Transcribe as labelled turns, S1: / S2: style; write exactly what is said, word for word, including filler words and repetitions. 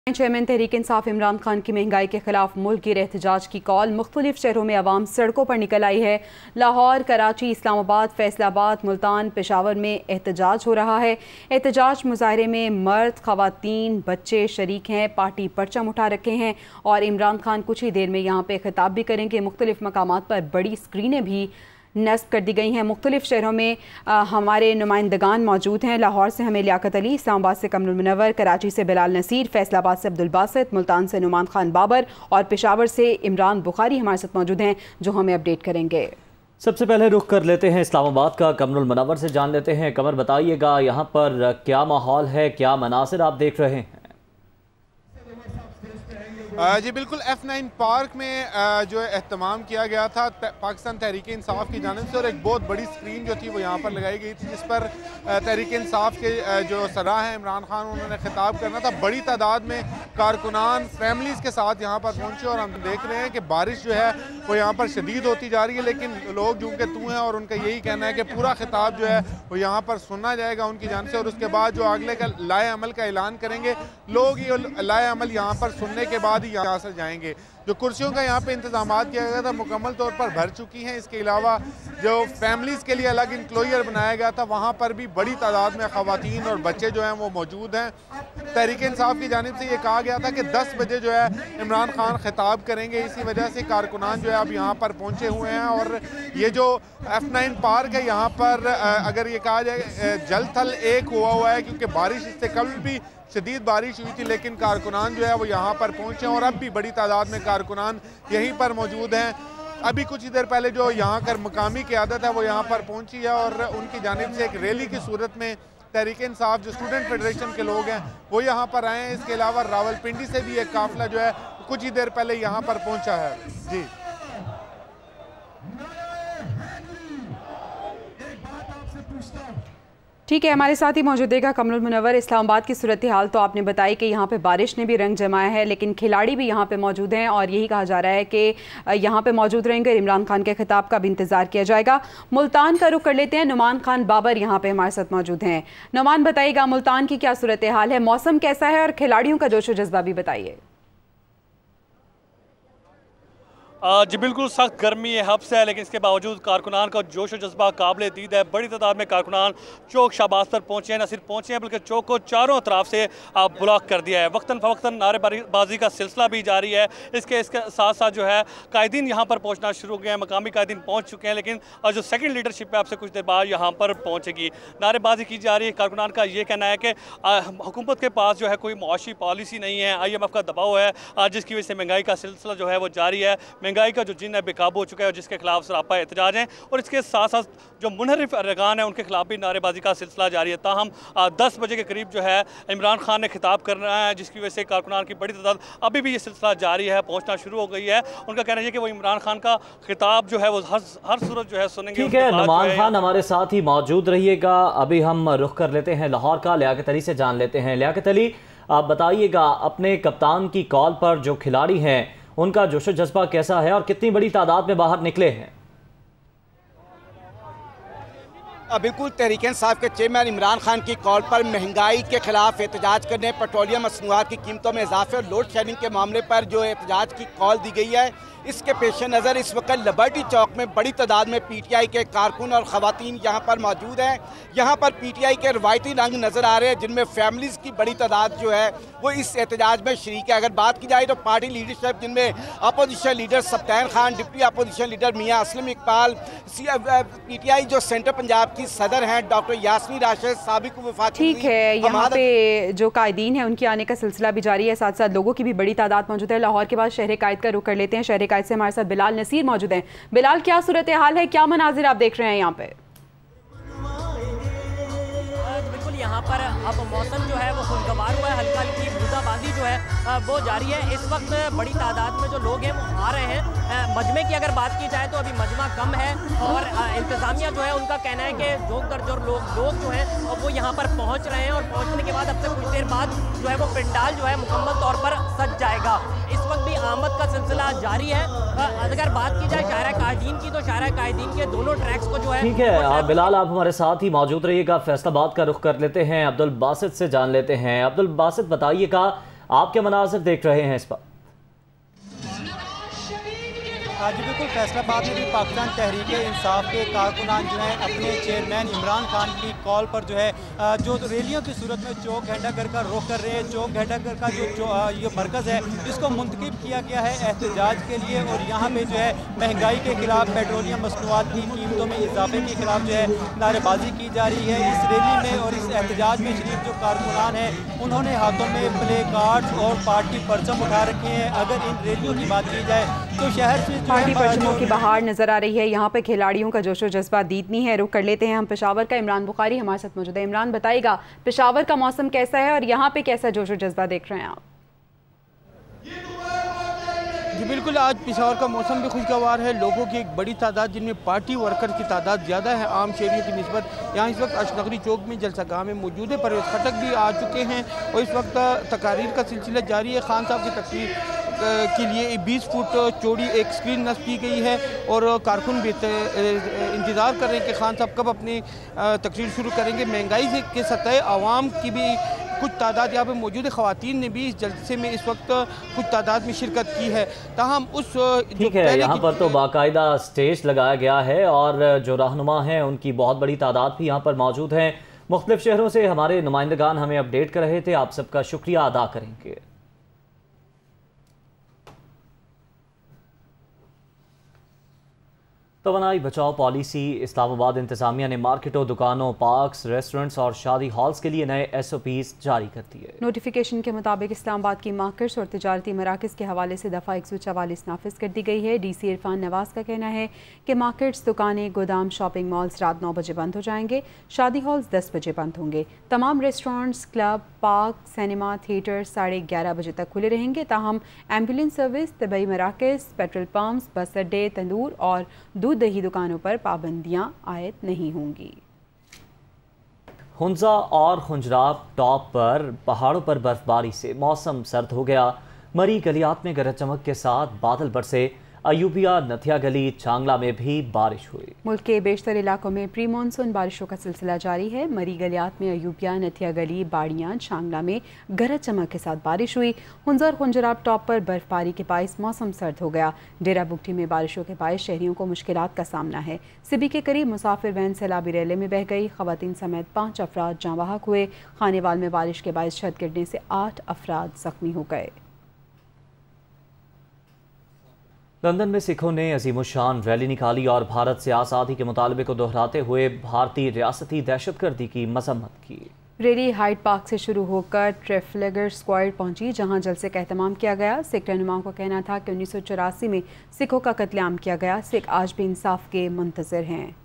S1: Chairman Tehreek Insaf Imran Khan की महंगाई के खिलाफ मुल्क गिर एहतजाज की कॉल। मुख्तलिफ शहरों में आवाम सड़कों पर निकल आई है। लाहौर, कराची, इस्लामाबाद, फैसलाबाद, मुल्तान, पेशावर में एहतजाज हो रहा है। एहतजाज मुजाहरे में मर्द, खवातीन, बच्चे शरीक हैं। पार्टी परचम उठा रखे हैं और इमरान खान कुछ ही देर में यहाँ पे खिताब भी करेंगे। मुख्तलिफ मकामात पर बड़ी स्क्रीनें भी नस्ब कर दी गई हैं। मुख्तलिफ शहरों में आ, हमारे नुमाइंदगान मौजूद हैं। लाहौर से हमें लियाकत अली, इस्लामाबाद से कमरुल मुनव्वर, कराची से बिलाल नसीर, फैसलाबाद से अब्दुल बासित, मुल्तान से नुमान खान बाबर और पेशावर से इमरान बुखारी हमारे साथ मौजूद हैं जो हमें अपडेट करेंगे।
S2: सबसे पहले रुख कर लेते हैं इस्लामाबाद का, कमरुल मुनव्वर से जान लेते हैं। कमर, बताइएगा यहाँ पर क्या माहौल है, क्या मनासिर आप देख रहे हैं?
S3: जी बिल्कुल, एफ नाइन पार्क में जो एहतमाम किया गया था पाकिस्तान तहरीक इंसाफ की जानिब से और एक बहुत बड़ी स्क्रीन जो थी वो यहाँ पर लगाई गई थी जिस पर तहरीक इंसाफ के जो सदर हैं इमरान खान, उन्होंने खिताब करना था। बड़ी तादाद में कारकुनान फैमिलीज़ के साथ यहाँ पर पहुँचे और हम देख रहे हैं कि बारिश जो है वो यहाँ पर शदीद होती जा रही है, लेकिन लोग जो के तू हैं और उनका यही कहना है कि पूरा खिताब जो है वो यहाँ पर सुना जाएगा उनकी जानिब से और उसके बाद जो अगले का लाए अमल का ऐलान करेंगे। लोग ये लाए अमल यहाँ पर सुनने के बाद यहाँ से जाएंगे। जो कुर्सियों का यहाँ पे इंतजाम किया गया था मुकम्मल तौर पर भर चुकी हैं। इसके अलावा जो फैमिलीज़ के लिए अलग इंक्लोजर बनाया गया था वहाँ पर भी बड़ी तादाद में ख़वातीन और बच्चे जो हैं वो मौजूद हैं। तहरीक इंसाफ की जानिब से ये कहा गया था कि दस बजे जो है इमरान खान खिताब करेंगे। इसी वजह से कारकुनान जो है अब यहाँ पर पहुँचे हुए हैं और ये जो एफ नाइन पार्क है यहाँ पर अगर ये कहा जाए जल थल एक हुआ हुआ है क्योंकि बारिश इससे कल भी शदीद बारिश हुई थी, लेकिन कारकुनान जो है वो यहाँ पर पहुँचे और अब भी बड़ी तादाद में कारकुनान यहीं पर मौजूद हैं। अभी कुछ ही देर पहले जो यहाँ कर मकामी क़यादत है वो यहाँ पर पहुँची है और उनकी जानिब से एक रैली की सूरत में तहरीक इंसाफ जो स्टूडेंट फेडरेशन के लोग हैं वो यहाँ पर आए हैं। इसके अलावा रावलपिंडी से भी एक काफिला जो है कुछ ही देर पहले यहाँ पर पहुँचा है। जी
S1: ठीक है, हमारे साथ ही मौजूद है कमरुल मुनव्वर। इस्लामाबाद की सूरत हाल तो आपने बताई कि यहाँ पे बारिश ने भी रंग जमाया है, लेकिन खिलाड़ी भी यहाँ पे मौजूद हैं और यही कहा जा रहा है कि यहाँ पे मौजूद रहेंगे। इमरान खान के खिताब का भी इंतज़ार किया जाएगा। मुल्तान का रुख कर लेते हैं। नुमान खान बाबर यहाँ पे हमारे साथ मौजूद हैं। नुमान, बताइएगा मुल्तान की क्या सूरत हाल है, मौसम कैसा है और खिलाड़ियों का जोश व जज्बा भी बताइए।
S4: जी बिल्कुल, सख्त गर्मी है, हब्स है, लेकिन इसके बावजूद कारकुनान का जोश व जज्बा काबिल दीद है। बड़ी तादाद में कारकुनान चौक शाहबाज पर पहुँचे हैं। न सिर्फ पहुँचे हैं बल्कि चौक को चारों तरफ से ब्लॉक कर दिया है। वक्तन फ़वक्तन नारेबाजी का सिलसिला भी जारी है। इसके इसके साथ साथ जो है कायदीन यहाँ पर पहुँचना शुरू हो गए हैं। मकामी कायदीन पहुँच चुके हैं, लेकिन और जो सेकेंड लीडरशिप है आपसे कुछ देर बाद यहाँ पर पहुँचेगी। नारेबाजी की जा रही है। कारकुनान का ये कहना है कि हुकूमत के पास जो है कोई मुआशी पॉलिसी नहीं है, आई एम एफ का दबाव है जिसकी वजह से महंगाई का सिलसिला जो है वो जारी है। महंगाई का जो जिन है बेकाबू हो चुका है और जिसके खिलाफ सरापा एहतजाज हैं और इसके साथ साथ जो मुनहरिफ अरगान है उनके खिलाफ भी नारेबाजी का सिलसिला जारी है। ताहम दस बजे के करीब जो है इमरान खान ने खिताब करना है, जिसकी वजह से कारकुनान की बड़ी तादाद अभी भी ये सिलसिला जारी है, पहुंचना शुरू हो गई है। उनका कहना है कि वो इमरान खान का खिताब जो है वो हर हर सूरत जो है सुनेंगे।
S2: ठीक है, नुमान खान हमारे साथ ही मौजूद रहिएगा। अभी हम रुख कर लेते हैं लाहौर का, लियाकत अली से जान लेते हैं। लियाकत अली, आप बताइएगा अपने कप्तान की कॉल पर जो खिलाड़ी हैं उनका जोश जज्बा कैसा है और कितनी बड़ी तादाद में बाहर निकले हैं?
S5: बिल्कुल, तहरीक इंसाफ के चेयरमैन इमरान खान की कॉल पर महंगाई के खिलाफ एहतजाज करने, पेट्रोलियम मसनूआत की कीमतों में इजाफे और लोड शेडिंग के मामले पर जो एहतजाज की कॉल दी गई है, इसके पेश नज़र इस वक्त लिबर्टी चौक में बड़ी तादाद में पी टी आई के कारकुन और ख़वातीन यहाँ पर मौजूद हैं। यहाँ पर पी टी आई के रवायती रंग नज़र आ रहे हैं जिनमें फैमिलीज़ की बड़ी तादाद जो है वो इस एहतजाज में शरीक है। अगर बात की जाए तो पार्टी लीडरशिप जिनमें opposition leader Saftan Khan, deputy opposition leader Mian Aslam Iqbal, P T I जो सेंटर पंजाब की सदर हैं डॉक्टर यास्मीन राशिद, साबिक वफाकी।
S1: ठीक है, यहाँ पे जो कायदीन है उनके आने का सिलसिला भी जारी है, साथ साथ लोगों की भी बड़ी तादाद मौजूद है। लाहौर के बाद शहर कायद का रुख कर लेते हैं। शहर कायद से हमारे साथ बिलाल नसीर मौजूद हैं। बिलाल, क्या सूरत हाल है, क्या मनाजिर आप देख रहे हैं यहाँ पे?
S6: बिल्कुल, यहाँ पर अब मौसम जो है वो खुशगवार हुआ है, हल्का हल्की बूंदाबांदी जो है वो जारी है। इस वक्त बड़ी तादाद में जो लोग हैं वो आ रहे हैं। मजमे की अगर बात की जाए तो अभी मजमा कम है और इंतज़ामिया जो है उनका कहना है कि जोक दर जोर लोग लोग जो हैं वो यहाँ पर पहुँच रहे हैं और पहुँचने के बाद अब से कुछ देर बाद जो है वो पंडाल जो है मुकम्मल तौर पर सज जाएगा। इस वक्त भी आमद का सिलसिला जारी है। अगर बात की जाए शायरा कायदीन की तो शायरा कायदीन के दोनों ट्रैक्स को जो है।
S2: ठीक है बिलाल, आप हमारे साथ ही मौजूद रहिएगा। फैसलाबाद का रुख कर लेते हैं, अब्दुल बासित से जान लेते हैं। अब्दुल बासित, बताइएगा आप क्या मनाज़िर देख रहे हैं इस पर?
S7: हाँ जी बिल्कुल, फैसलाबाद में भी पाकिस्तान तहरीक इंसाफ के कारकुनान जो हैं अपने चेयरमैन इमरान खान की कॉल पर जो है जो रैलियों की सूरत में चौक घंटाघर का रुख कर रहे हैं। चौक घंटाघर का जो, जो ये मरकज़ है इसको मुंतखब किया गया है एहतजाज के लिए, और यहाँ पे जो है महंगाई के खिलाफ, पेट्रोलियम मसनूआत की कीमतों में इजाफे के खिलाफ जो है नारेबाजी की जा रही है। इस रैली में और इस एहतजाज में शरीफ जो कारकुनान हैं उन्होंने हाथों में प्ले कार्ड और पार्टी परचम उठा रखे हैं। अगर इन रैलियों की बात की जाए तो शहर से
S1: पार्टी परचमों की बहार नजर आ रही है। यहाँ पे खिलाड़ियों का जोशो जज्बा दीदनी है। रुख कर लेते हैं हम पेशावर का। इमरान बुखारी हमारे साथ मौजूद है। इमरान, बताइएगा पेशावर का मौसम कैसा है और यहाँ पे कैसा जोशो जज्बा देख रहे हैं आप?
S7: जी बिल्कुल, आज पेशावर का मौसम भी खुशगवार है। लोगों की एक बड़ी तादाद, जिनमें पार्टी वर्कर की तादाद ज़्यादा है आम शहरियों की निस्बत। यहाँ इस वक्त अशनगरी चौक में जलसागाह में मौजूद है। परवेज़ खटक भी आ चुके हैं और इस वक्त तकारीर का सिलसिला जारी है। खान साहब की तकरीर के लिए बीस फुट चौड़ी एक स्क्रीन नस्ब की गई है और कारकुन भी इंतज़ार कर रहे हैं कि खान साहब कब अपनी तकरीर शुरू करेंगे। महंगाई से के सतह आवाम की भी कुछ तादाद यहाँ पे मौजूद है। ख़वातीन ने भी इस जलसे में इस वक्त कुछ तादाद में शिरकत की है। ताहम उस
S2: ठीक है, यहाँ पर तो बाकायदा स्टेज लगाया गया है और जो रहनुमा हैं उनकी बहुत बड़ी तादाद भी यहाँ पर मौजूद हैं। मुख्तलिफ शहरों से हमारे नुमाइंदगान हमें अपडेट कर रहे थे। आप सबका शुक्रिया अदा करेंगे। तवानाई बचाओ पॉलिसी। इस्लामाबाद इंतजामिया ने मार्केटों, दुकानों, पार्क्स, रेस्टोरेंट्स और शादी हॉल्स के लिए नए एस ओ पीज़ जारी कर दिए।
S1: नोटिफिकेशन के मुताबिक इस्लामाबाद की मार्केट्स और तिजारती मराकज़ के हवाले से दफ़ा एक सौ चवालीस नाफिज कर दी गई है। डी सी इरफान नवाज का कहना है कि मार्केट्स, दुकानें, गोदाम, शॉपिंग मॉल्स रात नौ बजे बंद हो जाएंगे। शादी हॉल्स दस बजे बंद होंगे। तमाम restaurants, club, park, cinema, theatre साढ़े ग्यारह बजे तक खुले रहेंगे। ताहम एम्बुलेंस सर्विस, तबई मराकज़, पेट्रोल पम्प्स, बस अड्डे, तंदूर और दूध दही दुकानों पर पाबंदियां आयद नहीं होंगी।
S2: हुंजा और खुंजराब टॉप पर पहाड़ों पर बर्फबारी से मौसम सर्द हो गया। मरी गलियात में गरज चमक के साथ बादल बरसे। अयूबिया, नथिया गली, चांगला में भी बारिश हुई। मुल्क के बेशतर इलाकों में प्री मानसून बारिशों का सिलसिला जारी है। मरी गलियात में अयूबिया, नथिया गली, बाड़ियाँ, चांगला में गरज चमक के साथ बारिश हुई। हुंजा और खुंजराब टॉप पर बर्फबारी के बायस मौसम सर्द हो गया। डेरा बुगटी में बारिशों के बायस शहरियों को मुश्किलात का सामना है। सिबी के करीब मुसाफिर वैन सैलाबी रैले में बह गई। खवातीन समेत पाँच अफराद जाँ बहक हुए। खानेवाल में बारिश के बायस छत गिरने से आठ अफराद जख्मी हो गए। लंदन में सिखों ने अजीमुशान रैली निकाली और भारत से आज़ादी के मुतालबे को दोहराते हुए भारतीय रियासती दहशतगर्दी की मजम्मत की। रैली हाइड पार्क से शुरू होकर ट्रेफलगर स्क्वायर पहुंची, जहां जलसे का एहतमाम किया गया। सिख रहनुमाओं का कहना था कि उन्नीस सौ चौरासी में सिखों का कत्लेआम किया गया। सिख आज भी इंसाफ के मुंतज़िर हैं।